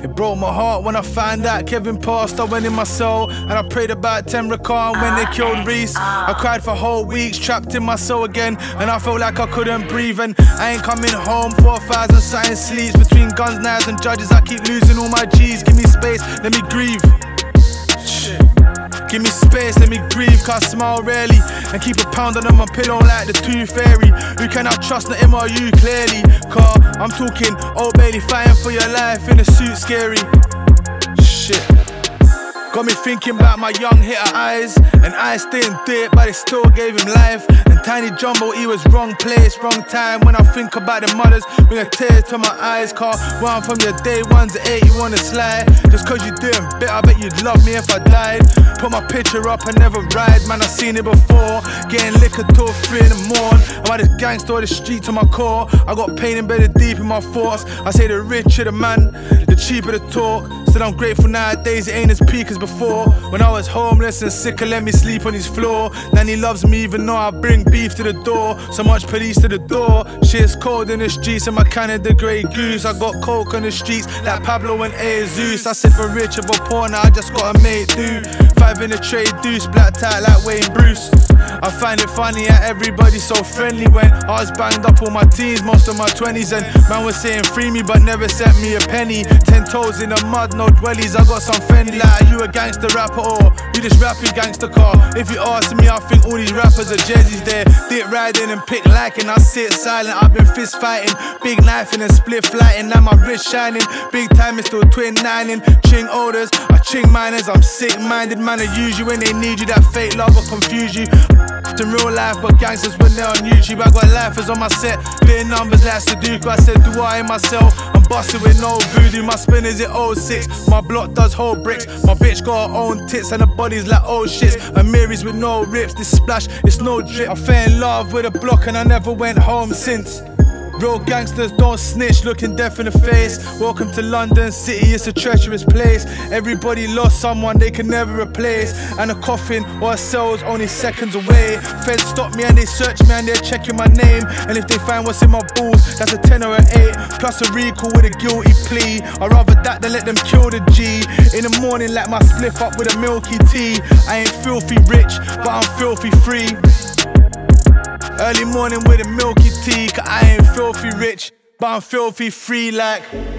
It broke my heart when I found out Kevin passed. I went in my soul and I prayed about Temra Khan when they killed Reese. I cried for whole weeks, trapped in my soul again, and I felt like I couldn't breathe. And I ain't coming home. 4,000 something sleeps between guns, knives and judges. I keep losing all my G's. Give me space, let me grieve. Give me space, let me breathe, cause I smile rarely and keep a pound under my pillow like the Tooth Fairy. Who can I trust, not him or you, clearly? Cause I'm talking Old Bailey fighting for your life in a suit, scary. Shit. Got me thinking about my young hitter eyes, and I didn't do it, but it still gave him life. And Tiny Jumbo, he was wrong place, wrong time. When I think about the mothers, bring a tear to my eyes. Car one from your day ones to 8, you wanna slide. Just cause you doing bit, I bet you'd love me if I died. Put my picture up and never ride, man, I seen it before. Getting liquor till 3 in the morning. I'm at this gangster of the street to my core. I got pain embedded deep in my thoughts. I say the richer the man, the cheaper the talk. Said I'm grateful nowadays, it ain't as peak as before. When I was homeless and sicker, let me sleep on his floor. Then he loves me even though I bring beef to the door. So much police to the door. Shit's cold in the streets and my Canada Grey Goose. I got coke on the streets like Pablo and Jesus. I said for rich or poor, now I just gotta make do. 5 in the trade deuce, blacked out like Wayne Bruce. I find it funny how everybody's so friendly when I was banged up all my teens, most of my 20s, and man was saying free me but never sent me a penny. 10 toes in the mud, no dwellies, I got some friendly. Like, are you a gangster rapper or you just rapping gangster car? If you ask me, I think all these rappers are jerseys there. Dick riding and pick liking, I sit silent. I've been fist fighting, big knifing and split flighting. Now my wrist shining, big time is still twin nining. Ching orders, I ching miners, I'm sick minded. Man, I use you when they need you, that fake love will confuse you. In real life, but gangsters when they're on YouTube. I got lifers on my set, big numbers like Sudoku. I said, do I myself? I'm busting with no voodoo. My spinners at 06, my block does whole bricks. My bitch got her own tits and the body's like old shits. And Mary's with no rips, this splash, it's no drip. I fell in love with a block and I never went home since. Real gangsters don't snitch, looking death in the face. Welcome to London City, it's a treacherous place. Everybody lost someone they can never replace. And a coffin or a cell's only seconds away. Feds stop me and they search me and they're checking my name. And if they find what's in my balls, that's a 10 or an 8. Plus a recall with a guilty plea. I'd rather that than let them kill the G. In the morning like my spliff up with a milky tea. I ain't filthy rich, but I'm filthy free. Early morning with a milky tea, cause I ain't filthy rich, but I'm filthy free like.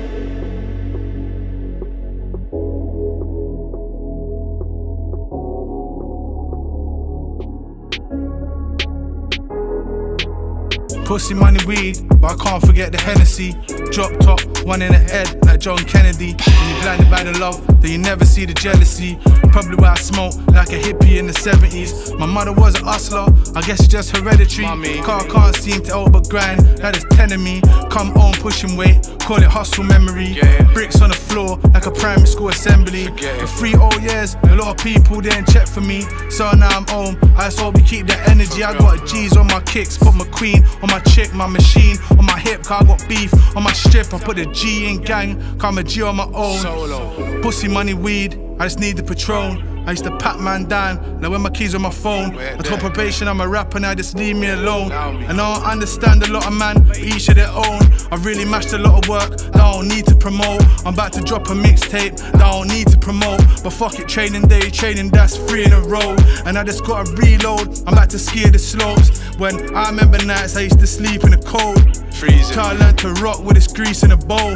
Pussy, money, weed, but I can't forget the Hennessy. Drop top, one in the head like John Kennedy. When you're blinded by the love, then you never see the jealousy. Probably why I smoke like a hippie in the 70s. My mother was a hustler, I guess it's just hereditary. Car can't seem to help but grind, that is telling me. Come home pushing weight, call it hustle memory. Bricks on the floor like a primary school assembly. For 3 whole years, a lot of people didn't check for me. So now I'm home, I just hope we keep that energy. I got G's on my kicks, put my queen on my chick, my machine on my hip, cause I got beef on my strip. I put a G in gang, cause I'm a G on my own. Pussy, money, weed, I just need the Patron. I used to pat man down, now when my keys on my phone. I told probation I'm a rapper, now just leave me alone. And I don't understand a lot of man, but each of their own. I've really mashed a lot of work that I don't need to promote. I'm about to drop a mixtape that I don't need to promote. But fuck it, training day, training that's 3 in a row. And I just gotta reload, I'm about to ski the slopes. When I remember nights I used to sleep in the cold. Till I learned to rock with this grease in a bowl.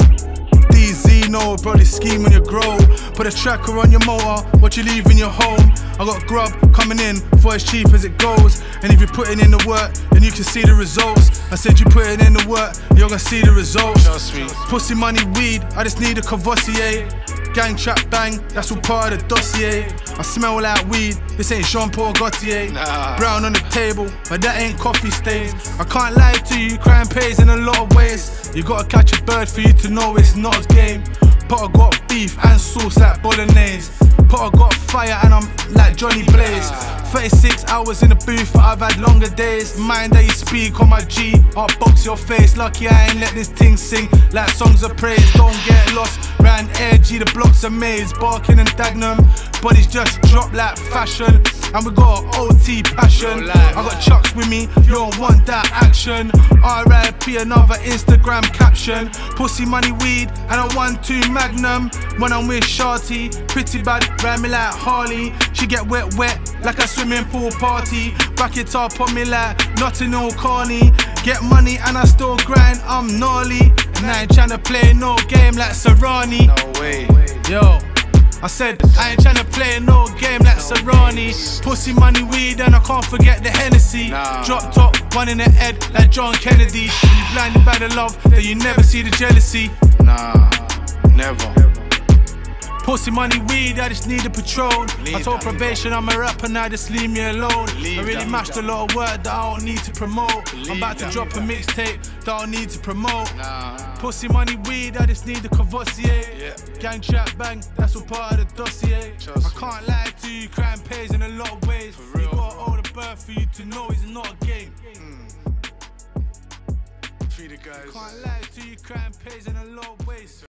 DZ, no, bro, this scheme when you grow. Put a tracker on your motor, what you leave in your home. I got grub coming in for as cheap as it goes. And if you're putting in the work, then you can see the results. I said you putting in the work, you're gonna see the results. Pussy, money, weed, I just need a Cavossier. Gang, trap, bang, that's all part of the dossier. I smell like weed, this ain't Jean-Paul Gaultier. Brown on the table, but that ain't coffee stains. I can't lie to you, crime pays in a lot of ways. You gotta catch a bird for you to know it's not a game. Potter got beef and sauce like bolognese. Potter got fire and I'm like Johnny Blaze. 36 hours in the booth, but I've had longer days. Mind that you speak on my G, I'll box your face. Lucky I ain't let this thing sing like songs of praise. Don't get lost, round Air G, the block's a maze. Barking and Dagenham, bodies just drop like fashion. and we got OT passion. I got Chucks with me, you don't want that action. RIP another Instagram caption. Pussy, money, weed, and a 1-2 Magnum. When I'm with Shorty, pretty bad, ride me like Harley. She get wet like a swimming pool party. Back it up on me like nothing all corny. Get money and I still grind, I'm gnarly. And I ain't tryna play no game like Serrani. No way. Yo, I said I ain't tryna play no game like Serrani. Pussy, money, weed, and I can't forget the Hennessy. Drop top, one in the head like John Kennedy. You blinded by the love, that you never see the jealousy. Nah, never. Pussy, money, weed, I just need a Patron. I told probation I'm a rapper, now just leave me alone. I really mashed a lot of work that I don't need to promote. I'm about to drop a mixtape that I don't need to promote. Pussy, money, weed, I just need the Courvoisier. Gang trap bang, that's all part of the dossier. I can't lie to you, crime pays in a lot of ways. You gotta hold a birth for you to know it's not a game. Free the guys. Can't lie to you, crime pays in a lot of ways.